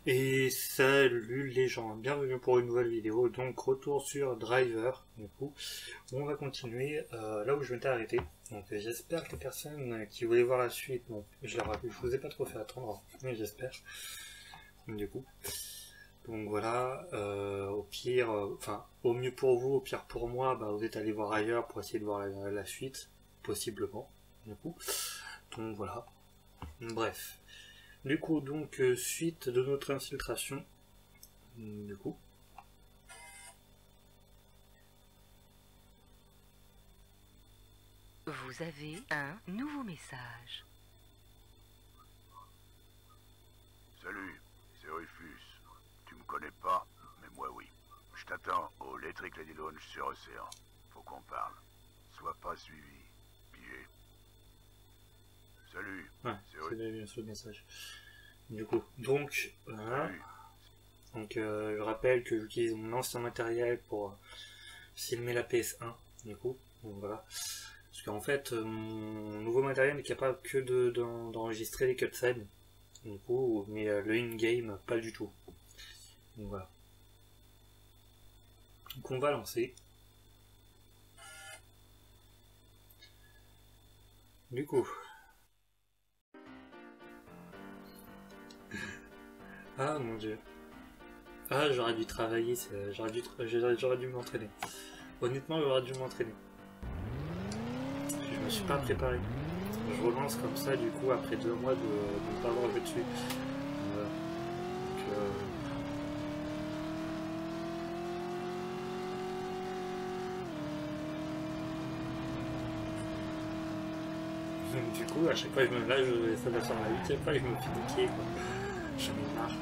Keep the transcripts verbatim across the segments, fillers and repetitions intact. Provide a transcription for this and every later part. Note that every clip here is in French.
Et salut les gens, bienvenue pour une nouvelle vidéo, donc retour sur Driver, du coup, on va continuer euh, là où je m'étais arrêté, donc j'espère que les personnes qui voulaient voir la suite, bon, je, leur, je vous ai pas trop fait attendre, mais j'espère, du coup, donc voilà, euh, au pire, euh, enfin, au mieux pour vous, au pire pour moi, bah, vous êtes allé voir ailleurs pour essayer de voir la, la suite, possiblement, du coup, donc voilà, bref. Du coup, donc, euh, suite de notre infiltration, du coup. Vous avez un nouveau message. Salut, c'est Rufus. Tu me connais pas, mais moi oui. Je t'attends au Electric Lady Lounge sur Océan. Faut qu'on parle. Sois pas suivi. Pigé. Salut. Ouais, c'est bien ce message. Du coup, donc, voilà. Donc, euh, je rappelle que j'utilise mon ancien matériel pour euh, filmer la P S un, du coup. Donc voilà. Parce qu'en fait, euh, mon nouveau matériel n'est capable que de, d'enregistrer les cutscenes, du coup, mais euh, le in-game, pas du tout. Donc voilà. Donc on va lancer. Du coup. Ah mon dieu. Ah, j'aurais dû travailler, j'aurais dû, j'aurais dû m'entraîner. Honnêtement, j'aurais dû m'entraîner. Je me suis pas préparé. Je relance comme ça, du coup, après deux mois de ne pas avoir joué dessus. Voilà. Donc, euh... du coup, à chaque fois, je me là, je, ça doit faire la huitième fois que je me fais niquer, quoi. J'en ai marre.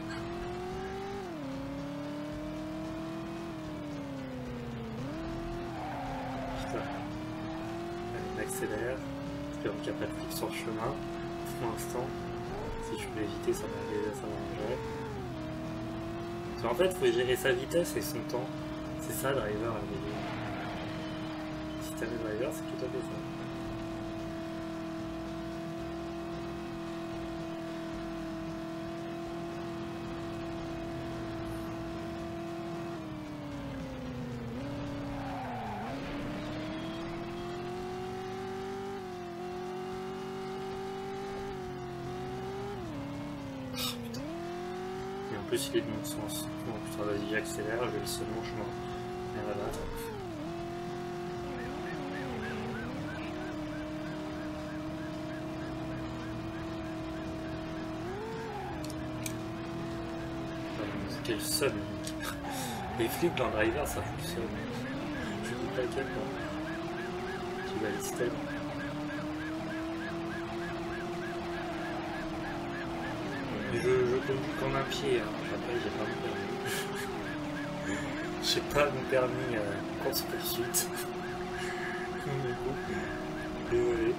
Putain. Allez, on accélère. Espérons qu'il n'y a pas de flic sur le chemin. Pour l'instant. Si je peux éviter, ça m'arrangerait. Parce qu'en fait, il faut gérer sa vitesse et son temps. C'est ça, Driver, à vélo. Si t'as le Driver, c'est tout à fait ça. En plus il est de mon sens. Bon putain vas-y j'accélère, je vais le seul mon chemin. Et voilà. Quel seul. Les flics dans Driver ça fonctionne. Je dis pas quel point. Tu vas aller tellement. Je, je conduis comme un pied, hein. Après j'ai pas mon permis. J'ai pas mon permis euh, course poursuite. Du coup, désolé.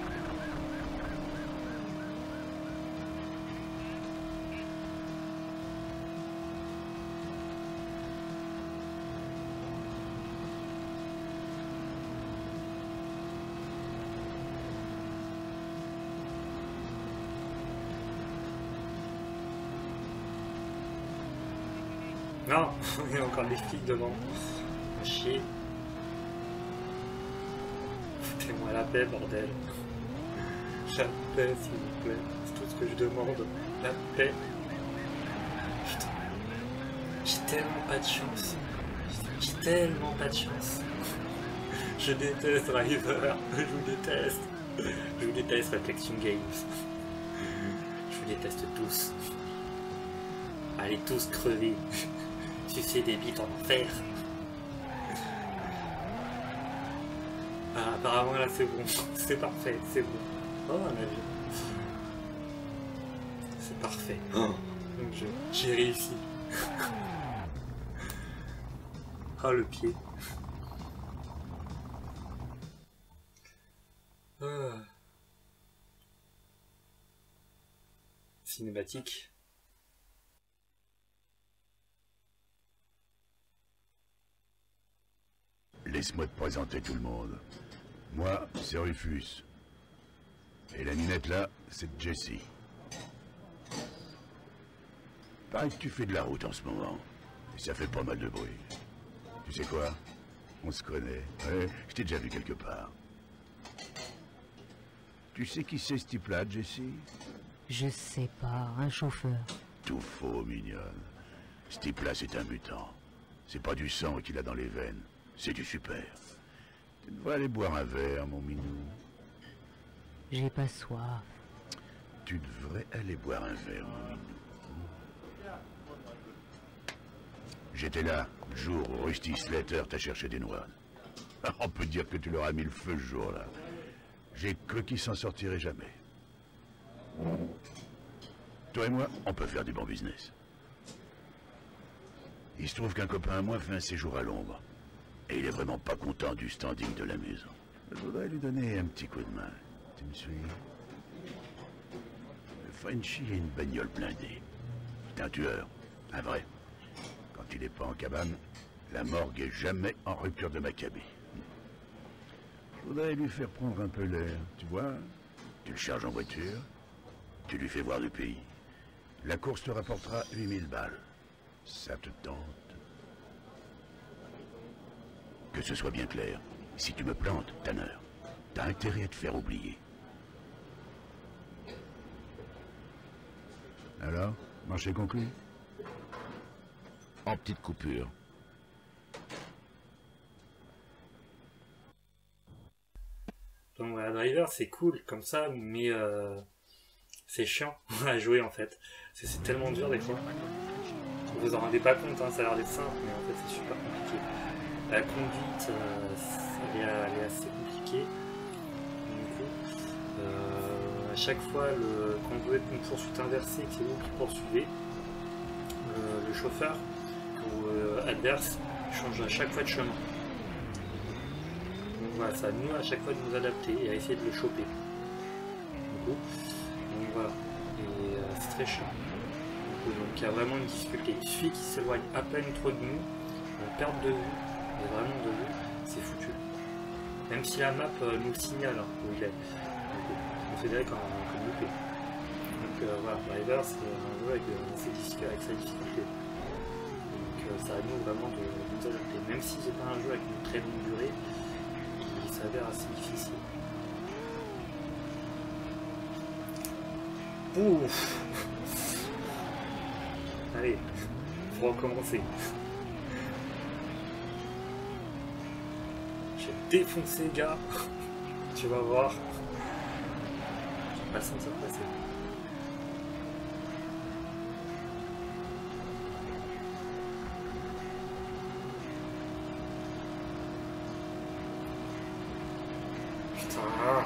Non, il y a encore des flics devant. Chier. Foutez-moi la paix, bordel. La paix, s'il vous plaît. C'est tout ce que je demande. La paix. Putain. J'ai tellement pas de chance. J'ai tellement pas de chance. Je déteste Driver. Je vous déteste. Je vous déteste Reflection Games. Je vous déteste tous. Allez tous crever. Sucer des bites en enfer. Ah, apparemment là c'est bon, c'est parfait, c'est bon. Oh un avion. C'est parfait. Oh. Donc j'ai réussi. Oh le pied. Ah. Cinématique. Laisse-moi te présenter tout le monde. Moi, c'est Rufus. Et la ninette là, c'est Jessie. Paraît que tu fais de la route en ce moment. Et ça fait pas mal de bruit. Tu sais quoi? On se connaît. Ouais, je t'ai déjà vu quelque part. Tu sais qui c'est ce type-là, Jessie? Je sais pas, un chauffeur. Tout faux, mignonne. Ce type-là, c'est un mutant. C'est pas du sang qu'il a dans les veines. C'est du super. Tu devrais aller boire un verre, mon minou. J'ai pas soif. Tu devrais aller boire un verre, mon minou. J'étais là, le jour où Rusty Slater t'a cherché des noix. On peut dire que tu leur as mis le feu ce jour-là. J'ai cru qu'ils s'en sortiraient jamais. Toi et moi, on peut faire du bon business. Il se trouve qu'un copain à moi fait un séjour à l'ombre. Et il est vraiment pas content du standing de la maison. Je voudrais lui donner un petit coup de main. Tu me suis? Le Frenchie a une bagnole blindée. C'est un tueur, un vrai. Quand il n'est pas en cabane, la morgue est jamais en rupture de Maccabi. Je voudrais lui faire prendre un peu l'air, tu vois? Tu le charges en voiture, tu lui fais voir le pays. La course te rapportera huit mille balles. Ça te tente? Que ce soit bien clair, si tu me plantes, Tanner, t'as intérêt à te faire oublier. Alors, marché conclu? En petite coupure. Donc voilà, Driver c'est cool comme ça, mais euh, c'est chiant à jouer en fait. C'est tellement dur des fois. Vous vous en rendez pas compte, hein, ça a l'air d'être simple, mais en fait c'est super compliqué. La conduite, euh, elle, est, elle est assez compliquée. Du coup, euh, à chaque fois, le, quand vous êtes une poursuite inversée, que c'est vous qui poursuivez, le, le chauffeur ou euh, adverse change à chaque fois de chemin. Donc voilà, ça nous à chaque fois de nous adapter et à essayer de le choper. Du coup, donc voilà, et euh, c'est très chiant. Donc il y a vraiment une difficulté. Il suffit qu'il s'éloigne à peine trop de nous, on perd de vue, mais vraiment de vue, c'est foutu. Même si la map euh, nous signale hein, où il est, on considère comme, comme loupé. Donc euh, voilà, Driver c'est un jeu avec, euh, avec sa difficulté. Donc euh, ça à nous vraiment de, de nous adapter. Même si c'est pas un jeu avec une très longue durée, il s'avère assez difficile. Ouf. Allez, faut recommencer. J'ai défoncé, gars. Tu vas voir. J'ai pas le sens de se passer. Putain.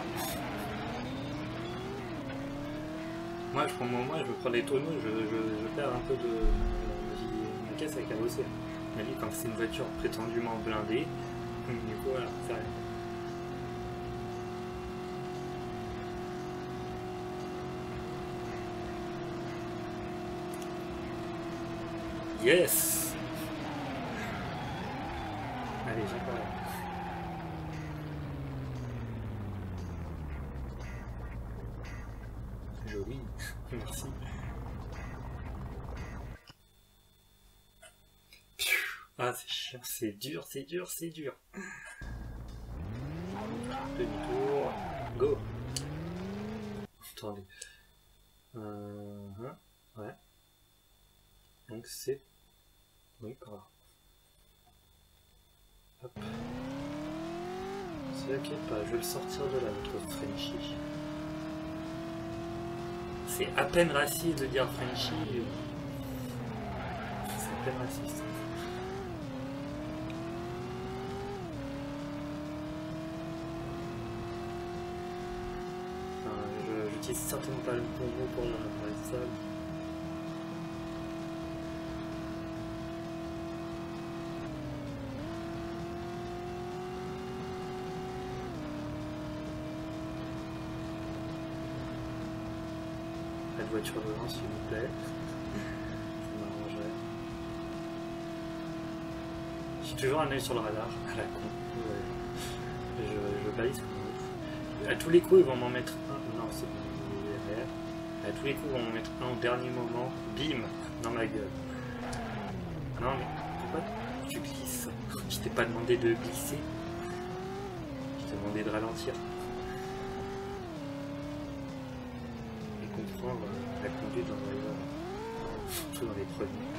Moi, je prends mon moi, je me prends des tonneaux, je, je, je perds un peu de ma caisse avec la bossée. Mais lui, quand c'est une voiture prétendument blindée, du coup, voilà, ça arrive. Yes! Allez, j'ai pas. Joli, merci. Ah, c'est chiant, c'est dur, c'est dur, c'est dur. Demi-tour, go. Attendez. Euh, ouais. Donc c'est... Oui, par là. Hop. C'est ok, pas, je vais le sortir de là, notre Frenchie. C'est à peine raciste de dire Frenchie. C'est à peine raciste. Enfin, j'utilise certainement pas le bon mot pour la salle. Pas de voiture devant, s'il vous plaît. Ça m'arrangerait. J'ai toujours un œil sur le radar, à la con. Ouais. Je, je balise comme ouf. À tous les coups, ils vont m'en mettre un. Non, c'est bon. À tous les coups, on va en mettre un au dernier moment. Bim, dans ma gueule. Non mais pourquoi tu glisses? Je t'ai pas demandé de glisser. Je t'ai demandé de ralentir. Et comprendre la conduite dans les surtout dans les premiers.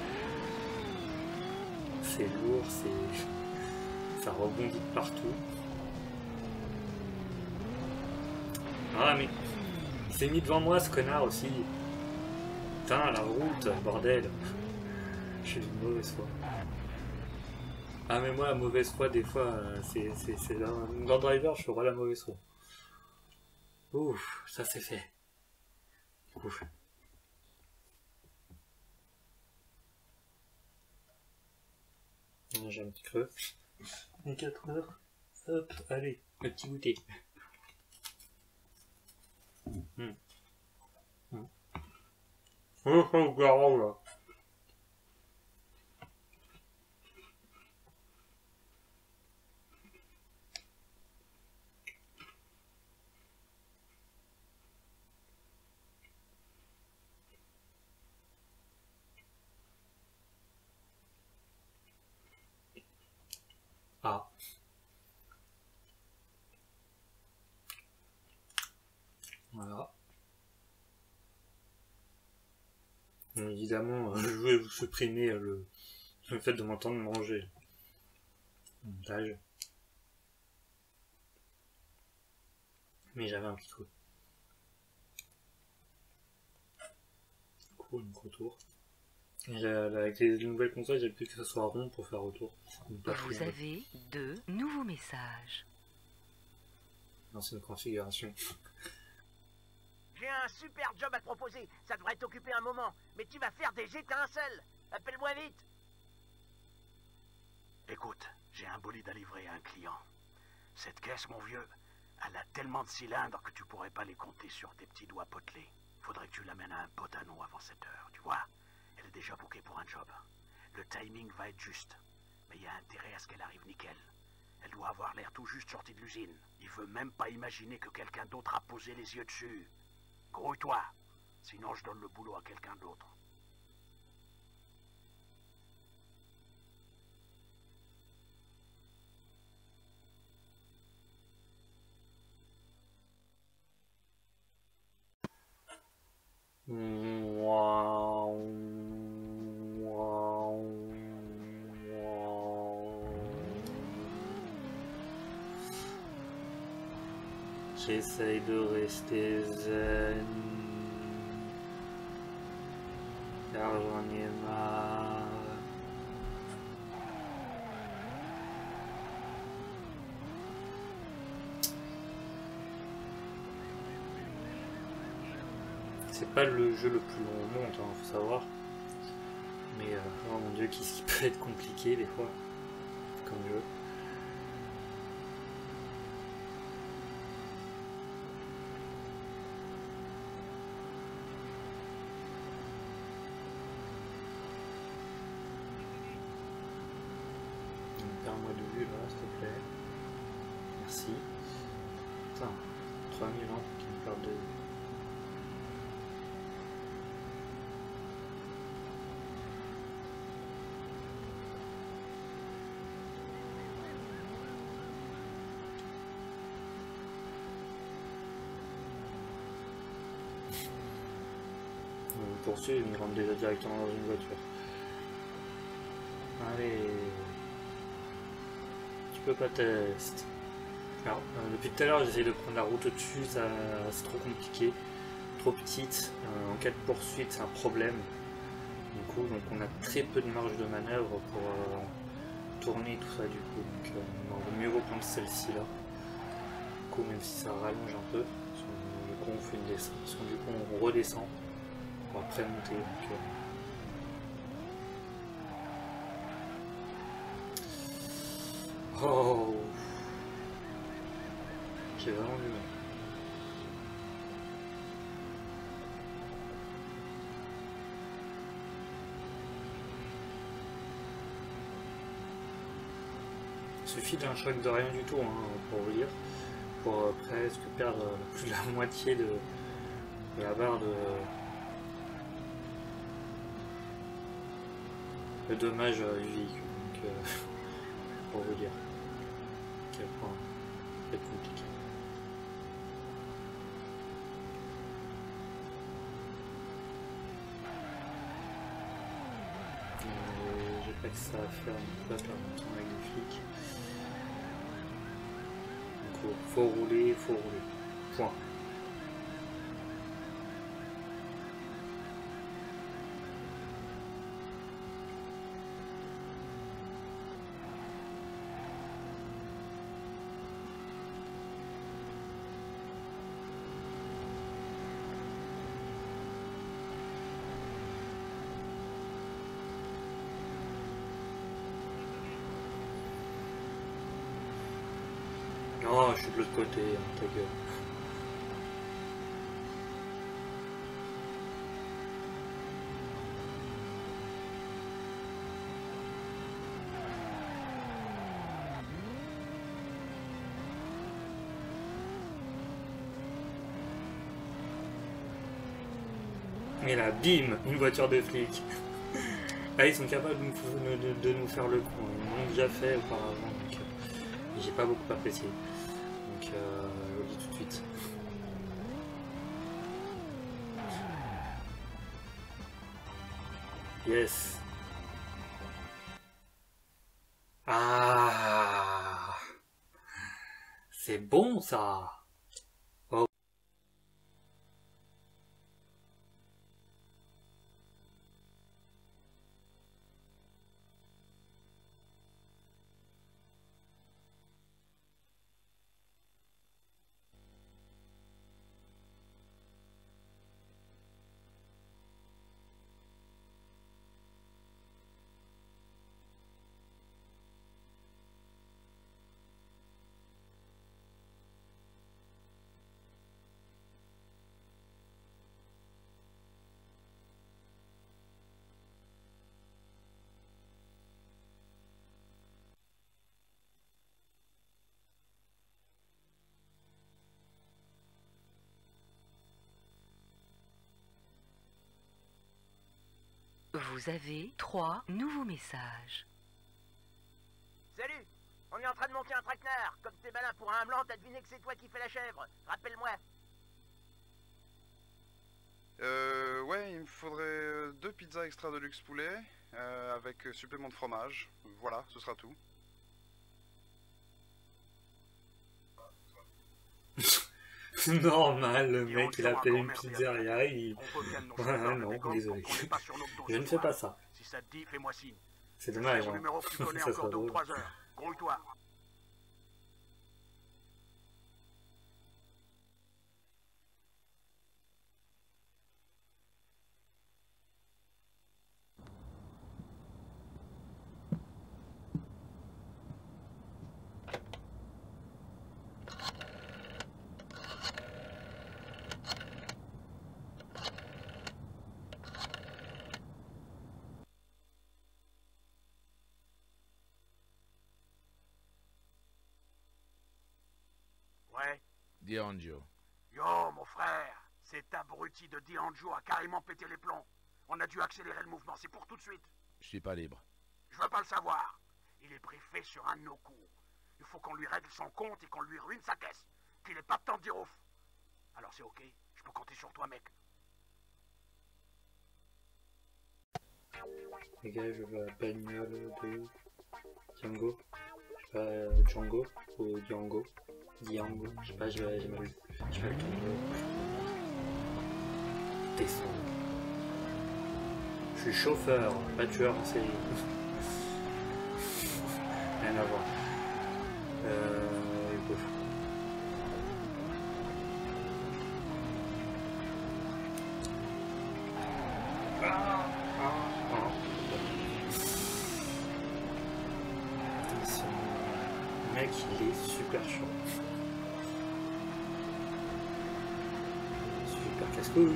C'est lourd, c'est. Ça rebondit de partout. Ah mais. Il s'est mis devant moi ce connard aussi. Putain, la route, bordel. Je suis une mauvaise foi. Ah mais moi la mauvaise foi des fois c'est c'est dans, dans Driver je ferai la mauvaise foi. Ouf, ça c'est fait. Ouf. J'ai un petit creux. Et quatre heures. Hop, allez, le petit goûter. Mmh. Mmh. Oh, oh, garou là. Ah. Voilà. Bon, évidemment, je vais vous supprimer le, le fait de m'entendre manger. Montage. Mais j'avais un petit coup. Cool, donc retour. Et avec les nouvelles consoles, j'ai plus que ce soit rond pour faire retour. Vous avez deux nouveaux messages. Ancienne configuration. J'ai un super job à te proposer. Ça devrait t'occuper un moment. Mais tu vas faire des étincelles. Appelle-moi vite. Écoute, j'ai un bolide à livrer à un client. Cette caisse, mon vieux, elle a tellement de cylindres que tu pourrais pas les compter sur tes petits doigts potelés. Faudrait que tu l'amènes à un pote à nous avant sept heures, tu vois. Elle est déjà bookée pour un job. Le timing va être juste. Mais il y a intérêt à ce qu'elle arrive nickel. Elle doit avoir l'air tout juste sortie de l'usine. Il veut même pas imaginer que quelqu'un d'autre a posé les yeux dessus. Grouille-toi, sinon je donne le boulot à quelqu'un d'autre. J'essaye de rester zen, car j'en ai marre. C'est pas le jeu le plus long au monde, hein, faut savoir. Mais euh, oh mon dieu, qu'est-ce qui peut être compliqué des fois, comme jeu. Perds-moi de vue là, s'il te plaît. Merci. Putain, trois mille ans qui me perdent de vue. On me poursuit, il me rentre déjà directement dans une voiture. Allez. Tu peux pas tester. Alors, euh, depuis tout à l'heure, j'essaie de prendre la route au-dessus, ça c'est trop compliqué, trop petite. Euh, en cas de poursuite, c'est un problème. Du coup, donc on a très peu de marge de manœuvre pour euh, tourner tout ça. Du coup, donc euh, on vaut mieux reprendre celle-ci là. Du coup, même si ça rallonge un peu, du coup on fait une descente. Parce que du coup on redescend pour après monter. Donc, euh, oh, j'ai vraiment du mal. Il suffit d'un choc de rien du tout, hein, pour vous dire, pour euh, presque perdre plus de la moitié de, de la barre de, le dommage euh, du véhicule. Donc, euh, pour vous dire à quel point ça va être compliqué. Euh, J'ai pas que ça à faire, on peut pas perdre mon temps avec les flics. Donc faut, faut rouler, faut rouler. Point. Non, je suis de l'autre côté, hein, ta gueule. Et là, bim, une voiture de flic. Là, ils sont capables de nous, de, de nous faire le coup. Ils l'ont déjà fait auparavant, donc euh, j'ai pas beaucoup apprécié. Donc, euh, je le dis tout de suite. Yes. Ah, c'est bon ça. Oh. Vous avez trois nouveaux messages. Salut! On est en train de monter un traquenard. Comme t'es malin pour un blanc, t'as deviné que c'est toi qui fais la chèvre. Rappelle-moi. Euh, ouais, il me faudrait deux pizzas extra de luxe poulet, euh, avec supplément de fromage. Voilà, ce sera tout. Normal, le mec il appelle une pizzeria, il... Voilà, non, désolé. Je ne fais pas ça. Si ça te dit, fais-moi signe. C'est dommage, Mon hein. numéro que tu connais Ça encore sera deux ou drôle. trois heures. Grouille-toi. Ouais. D'Angio. Yo, mon frère. Cet abruti de D'Angio a carrément pété les plombs. On a dû accélérer le mouvement, c'est pour tout de suite. Je suis pas libre. Je veux pas le savoir. Il est briefé sur un de nos coups. Il faut qu'on lui règle son compte et qu'on lui ruine sa caisse. Qu'il ait pas de temps de dire ouf. Alors c'est ok, je peux compter sur toi, mec. Les gars, je veux la bagnole de Django. Je sais pas, euh, Django ou Django. Django, je sais pas, j'ai mal vu. Je vais le tomber. Descendre. Je suis chauffeur, pas tueur en série. Rien à voir. Euh, gauche. Ah, ah, ah. Ce mec, il est super chaud. Super casse-couille.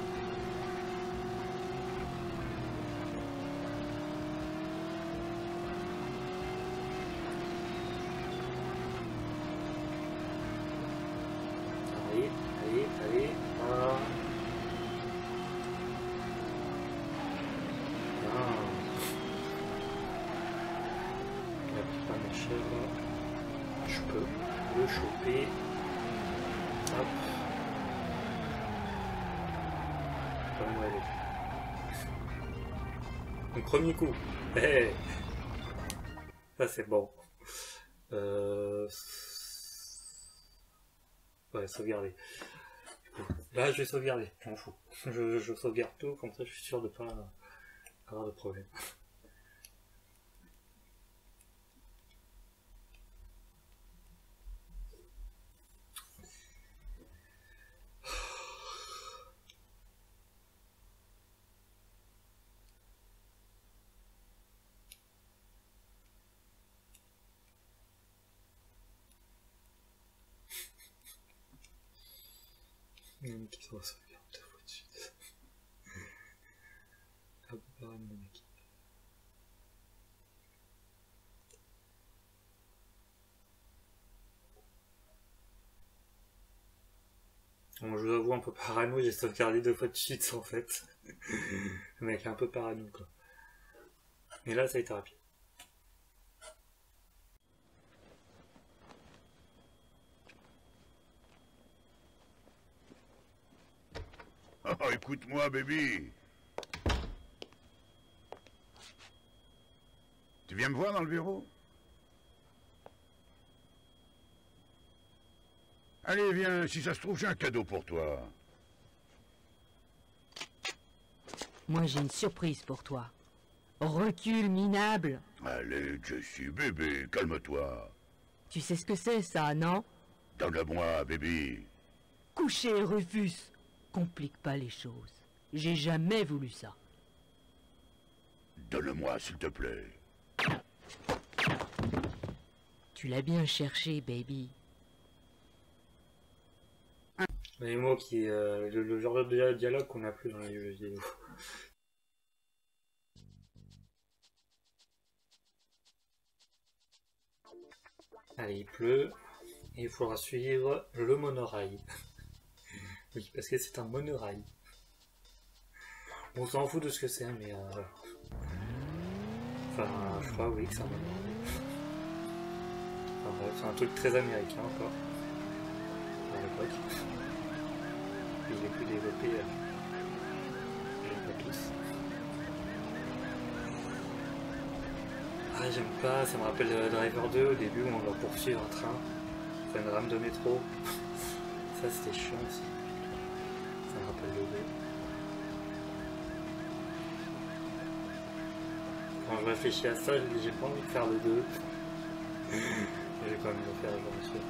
Allez, allez, allez. Ah. cher là. Je peux le choper. Hop. Pas moi aller. Mon premier coup. Hey, ça c'est bon. Euh... Ouais, sauvegarder. Là, je vais sauvegarder. Je m'en fous. Je, je sauvegarde tout, comme ça je suis sûr de pas avoir de problème. Il y en a qui sont à sauvegarde deux fois de suite. Un peu pareil, mon mec. Bon, je vous avoue, un peu parano, j'ai sauvegardé deux fois de suite en fait. Le mec est un peu parano quoi. Mais là, ça a été rapide. Oh, écoute-moi, baby. Tu viens me voir dans le bureau? Allez, viens, si ça se trouve, j'ai un cadeau pour toi. Moi, j'ai une surprise pour toi. Recule, minable. Allez, Jessie, bébé, calme-toi. Tu sais ce que c'est, ça, non? Donne-le-moi, baby. Coucher, Rufus. Complique pas les choses. J'ai jamais voulu ça. Donne-le-moi, s'il te plaît. Tu l'as bien cherché, baby. Les mots qui euh, le, le genre de dialogue qu'on a plus dans les jeux vidéo. Allez, il pleut et il faudra suivre le monorail. Oui, parce que c'est un monorail. On s'en fout de ce que c'est, mais euh, voilà. Enfin, je crois oui que c'est un monorail. Enfin bref, c'est un truc très américain encore. À l'époque. Il est plus développé, euh, j'aime pas tous. Ah, j'aime pas, ça me rappelle euh, Driver deux au début où on doit poursuivre un train, enfin une rame de métro. Ça c'était chiant aussi. Ça me rappelle le deux. Quand je réfléchis à ça, je me dis j'ai pas envie de faire le deux. Je vais quand même le faire, je m'en suis.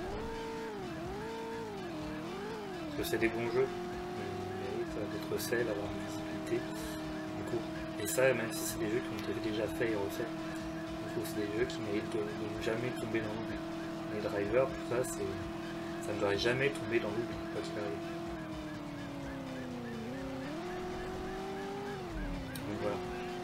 Parce que c'est des bons jeux. D'être seul, avoir une visibilité. Du coup, et ça, même si c'est des jeux qui ont été déjà faits et refaits, du coup, c'est des jeux qui méritent de, de jamais tomber dans l'oubli. Les drivers, tout ça, c'est, ça ne devrait jamais tomber dans l'oubli, quoi qu'il arrive. Donc voilà.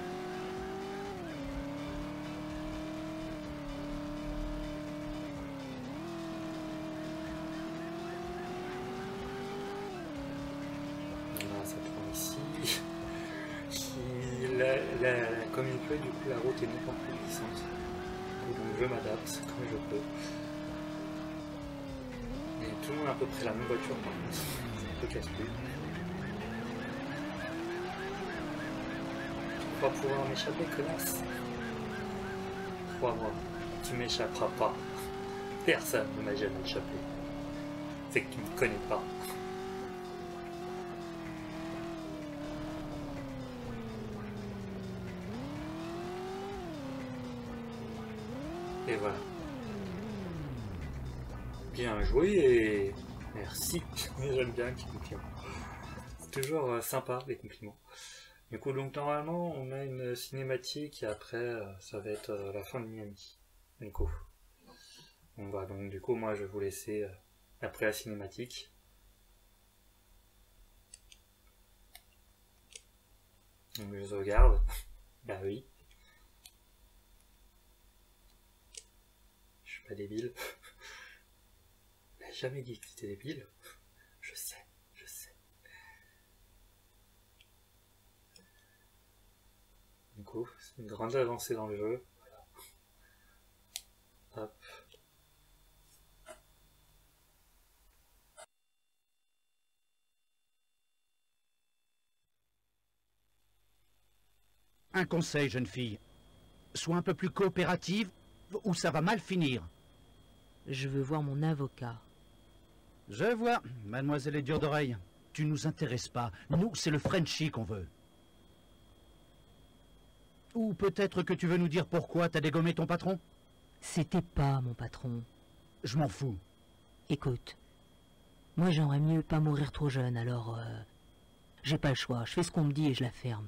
Ça prend ici. La, la, comme il pleut, du coup la route est nettement plus glissante. Donc je m'adapte comme je peux. Et tout le monde a à peu près la même voiture par contre. C'est un peu casse-couille. Tu vas pouvoir m'échapper, connasse. Crois-moi, tu m'échapperas pas. Personne ne m'a jamais échappé. C'est que tu me connais pas. Et voilà. Bien joué. Merci. J'aime bien les compliments. C'est toujours euh, sympa les compliments. Du coup, donc normalement, on a une cinématique et après, euh, ça va être euh, la fin de Miami. Du coup. Donc voilà, donc du coup, moi, je vais vous laisser euh, après la cinématique. Donc je sauvegarde. Bah oui. Je suis pas débile. On n'a jamais dit que c'était débile. Je sais, je sais. Du coup, c'est une grande avancée dans le jeu. Voilà. Hop. Un conseil, jeune fille. Sois un peu plus coopérative ou ça va mal finir. Je veux voir mon avocat. Je vois, mademoiselle est dure d'oreille. Tu nous intéresses pas. Nous, c'est le Frenchie qu'on veut. Ou peut-être que tu veux nous dire pourquoi t'as dégommé ton patron? C'était pas mon patron. Je m'en fous. Écoute, moi j'aimerais mieux pas mourir trop jeune, alors... Euh, j'ai pas le choix, je fais ce qu'on me dit et je la ferme.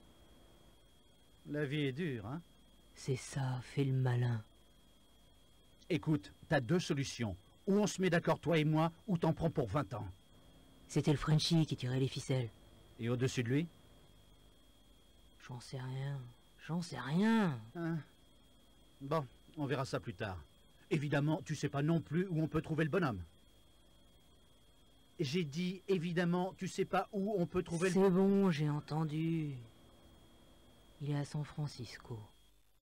La vie est dure, hein? C'est ça, fais le malin. Écoute, t'as deux solutions. Ou on se met d'accord toi et moi, ou t'en prends pour vingt ans. C'était le Frenchie qui tirait les ficelles. Et au-dessus de lui? J'en sais rien, j'en sais rien. Hein? Bon, on verra ça plus tard. Évidemment, tu sais pas non plus où on peut trouver le bonhomme. J'ai dit, évidemment, tu sais pas où on peut trouver le... C'est bon, j'ai entendu. Il est à San Francisco.